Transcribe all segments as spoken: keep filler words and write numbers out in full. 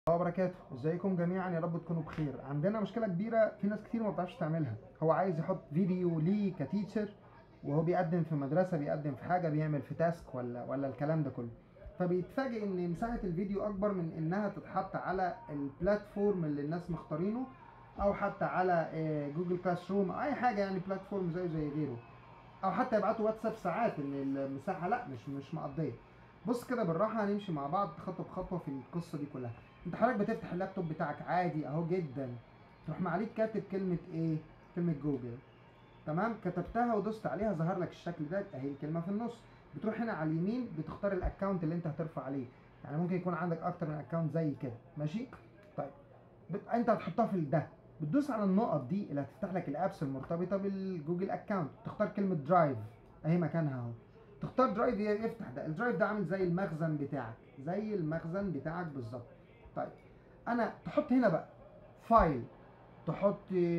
وبركاته. ازيكم جميعا، يا رب تكونوا بخير. عندنا مشكله كبيره، في ناس كتير ما بتعرفش تعملها. هو عايز يحط فيديو ليه كتيتشر وهو بيقدم في مدرسه، بيقدم في حاجه، بيعمل في تاسك ولا ولا الكلام ده كله، فبيتفاجئ ان مساحه الفيديو اكبر من انها تتحط على البلاتفورم اللي الناس مختارينه، او حتى على جوجل كلاس روم او اي حاجه، يعني بلاتفورم زيه زي غيره، او حتى يبعتوا واتساب ساعات ان المساحه لا مش مش مقضيه. بص كده بالراحه، هنمشي مع بعض خطوه بخطوه في القصه دي كلها. انت حضرتك بتفتح اللابتوب بتاعك عادي اهو جدا، تروح معاليك كاتب كلمه ايه؟ كلمه جوجل. تمام، كتبتها ودوست عليها، ظهر لك الشكل ده اهي الكلمه في النص. بتروح هنا على اليمين بتختار الاكونت اللي انت هترفع عليه، يعني ممكن يكون عندك اكتر من اكونت زي كده، ماشي؟ طيب بت... انت هتحطها في ده، بتدوس على النقط دي اللي هتفتح لك الابس المرتبطه بالجوجل اكونت، تختار كلمه درايف اهي مكانها اهو، تختار درايف يفتح ده. الدرايف ده عامل زي المخزن بتاعك، زي المخزن بتاعك بالظبط. طيب انا تحط هنا بقى فايل، تحط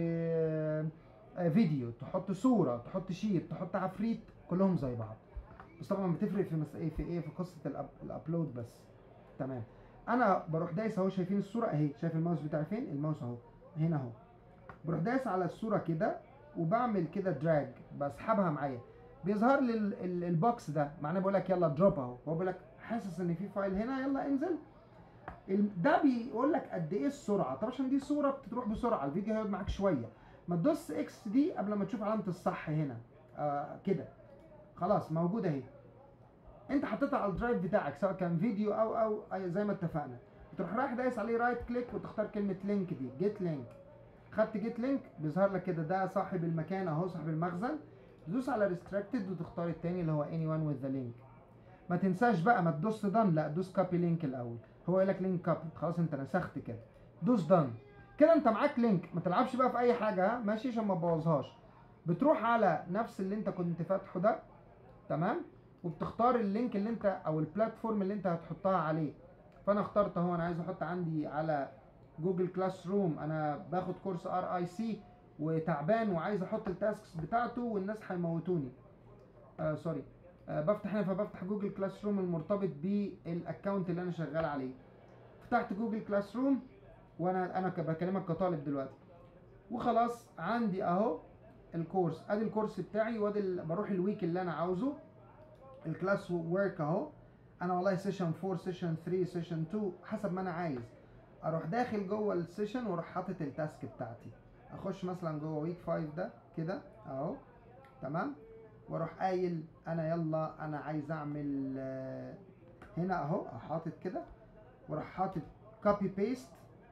آه، آه، فيديو، تحط صوره، تحط شيت، تحط عفريت، كلهم زي بعض. بس طبعا بتفرق في مس... في ايه، في قصه الأب... الابلود بس. تمام، انا بروح دايس اهو، شايفين الصوره اهي؟ شايف الماوس بتاعي فين؟ الماوس اهو هنا اهو. بروح دايس على الصوره كده وبعمل كده دراج، بسحبها معايا، بيظهر لي ال... ال... البوكس ده، معناه بيقول لك يلا دروب اهو. هو بيقول لك حاسس ان في فايل هنا، يلا انزل. ال... ده بيقول لك قد ايه السرعه. طب عشان دي صوره بتروح بسرعه، الفيديو هيقعد معاك شويه، ما تدوس اكس دي قبل ما تشوف علامه الصح هنا. آه كده خلاص موجوده اهي. انت حطيتها على الدرايف بتاعك، سواء كان فيديو او او أي زي ما اتفقنا. تروح رايح دايس عليه رايت كليك وتختار كلمه لينك دي، جيت لينك. خدت جيت لينك، بيظهر لك كده ده صاحب المكان اهو، صاحب المخزن. تدوس على ريستريكتد وتختار التاني اللي هو اني وان وذ ذا لينك. ما تنساش بقى، ما تدوس دان، لا دوس كوبي لينك الاول. هو يقول لك لينك كوبي، خلاص انت نسخت كده، دوس دان. كده انت معاك لينك. ما تلعبش بقى في اي حاجه، ها ماشي، عشان ما تبوظهاش. بتروح على نفس اللي انت كنت فاتحه ده، تمام، وبتختار اللينك اللي انت او البلاتفورم اللي انت هتحطها عليه. فانا اخترت اهو، انا عايز احط عندي على جوجل كلاس روم. انا باخد كورس ار اي سي وتعبان وعايز احط التاسكس بتاعته والناس هيموتوني. آه سوري. آه بفتح هنا، فبفتح جوجل كلاس روم المرتبط بالاكونت اللي انا شغال عليه. فتحت جوجل كلاس روم، وانا انا بكلمك كطالب دلوقتي، وخلاص عندي اهو الكورس. ادي الكورس بتاعي، وادي ال- بروح الويك اللي انا عاوزه، الكلاس ورك اهو. انا والله سيشن أربعة، سيشن تلاتة، سيشن اتنين، حسب ما انا عايز. اروح داخل جوه السيشن واروح حاطط التاسك بتاعتي. اخش مثلا جوه ويك خمسة ده كده اهو، تمام، واروح قايل انا يلا انا عايز اعمل آه، هنا اهو حاطط كده، واروح حاطط كوبي بيست،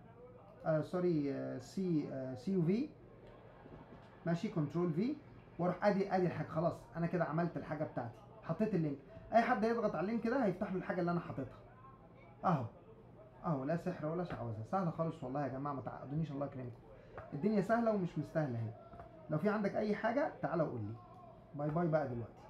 آه سوري، آه سي آه سي يو في، ماشي، كنترول في، واروح ادي ادي الحاجه. خلاص انا كده عملت الحاجه بتاعتي، حطيت اللينك. اي حد يضغط على اللينك ده هيفتح له الحاجه اللي انا حاططها اهو. اهو لا سحر ولا شعوذه، سهله خالص والله يا جماعه، ما تعقدونيش الله يكرمكم. الدنيا سهله ومش مستاهله اهي. لو في عندك اي حاجه تعالى وقول لي. باي باي بقى دلوقتي.